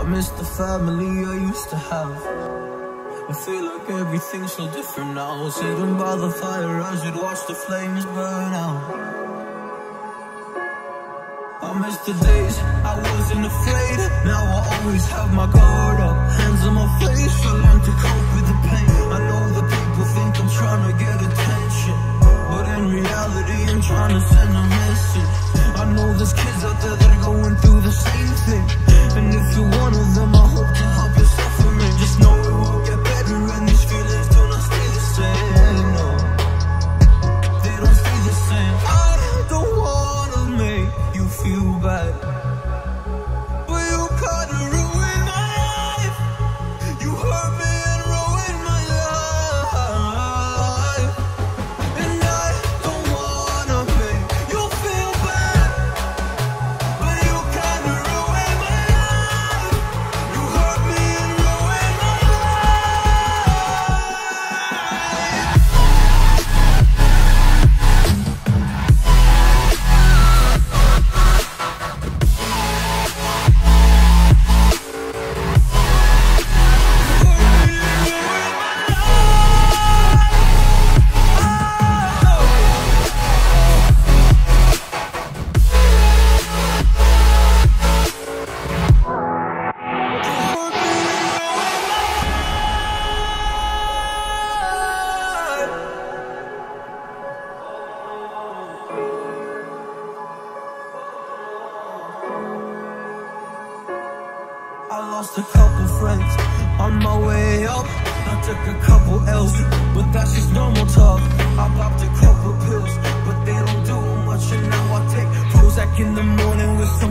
miss the family I used to have. I feel like everything's so different now. Sitting by the fire as you'd watch the flames burn out. I miss the days I wasn't afraid. Now I always have my guard up, hands on my face. I learn to cope with the pain. I know that people think I'm trying to get attention, but in reality I'm trying to send a message. I know there's kids out there that are going through the same thing, and if you're one of them, I hope to help you suffering. Just know it will get better, and these feelings do not stay the same. No, they don't stay the same. I don't wanna make you feel bad, but you kinda ruined my life. You hurt me and ruined my life, and I don't wanna make you feel bad, but you kinda ruined my life. You hurt me and ruined my I lost a couple friends on my way up. I took a couple L's, but that's just normal talk. I popped a couple pills, but they don't do much, and now I take Prozac in the morning with